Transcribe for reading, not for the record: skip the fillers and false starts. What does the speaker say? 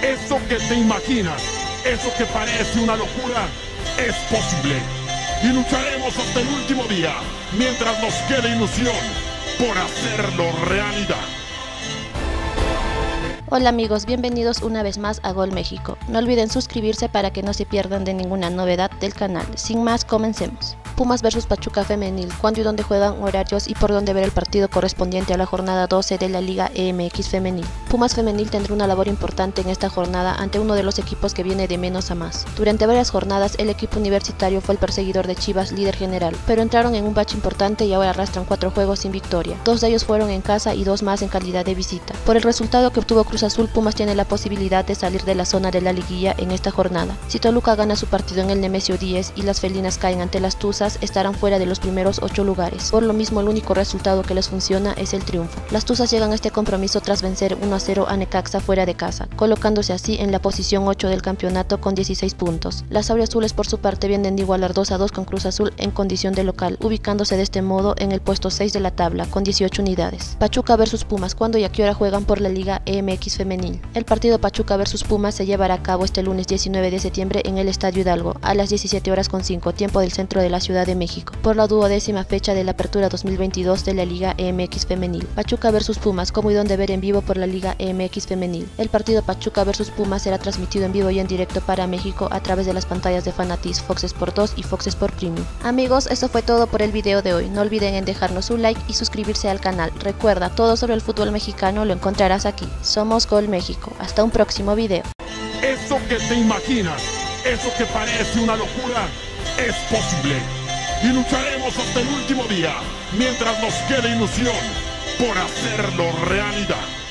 Eso que te imaginas, eso que parece una locura, es posible. Y lucharemos hasta el último día, mientras nos quede ilusión, por hacerlo realidad. Hola amigos, bienvenidos una vez más a Gol México. No olviden suscribirse para que no se pierdan de ninguna novedad del canal. Sin más, comencemos. Pumas vs Pachuca Femenil, cuándo y dónde juegan, horarios y por dónde ver el partido correspondiente a la jornada 12 de la Liga EMX Femenil. Pumas Femenil tendrá una labor importante en esta jornada ante uno de los equipos que viene de menos a más. Durante varias jornadas el equipo universitario fue el perseguidor de Chivas, líder general, pero entraron en un bache importante y ahora arrastran 4 juegos sin victoria. 2 de ellos fueron en casa y 2 más en calidad de visita. Por el resultado que obtuvo Cruz Azul, Pumas tiene la posibilidad de salir de la zona de la liguilla en esta jornada. Si Toluca gana su partido en el Nemesio 10 y las felinas caen ante las Tuzas, estarán fuera de los primeros 8 lugares. Por lo mismo, el único resultado que les funciona es el triunfo. Las Tuzas llegan a este compromiso tras vencer 1-0 a Necaxa fuera de casa, colocándose así en la posición 8 del campeonato con 16 puntos. Las auriazules por su parte vienen de igualar 2-2 con Cruz Azul en condición de local, ubicándose de este modo en el puesto 6 de la tabla con 18 unidades. Pachuca vs Pumas, ¿cuándo y a qué hora juegan por la Liga EMX Femenil? El partido Pachuca vs Pumas se llevará a cabo este lunes 19 de septiembre en el Estadio Hidalgo a las 17:05 tiempo del centro de la Ciudad de México, por la 12ª fecha de la apertura 2022 de la Liga EMX Femenil. Pachuca vs Pumas, cómo y dónde ver en vivo por la Liga EMX Femenil. El partido Pachuca vs Pumas será transmitido en vivo y en directo para México a través de las pantallas de Fanatiz, Fox Sport 2 y Fox Sport Premium. Amigos, esto fue todo por el video de hoy. No olviden en dejarnos un like y suscribirse al canal. Recuerda, todo sobre el fútbol mexicano lo encontrarás aquí. Somos Gol México. Hasta un próximo video. Eso que te imaginas, eso que parece una locura, es posible. Y lucharemos hasta el último día, mientras nos quede ilusión, por hacerlo realidad.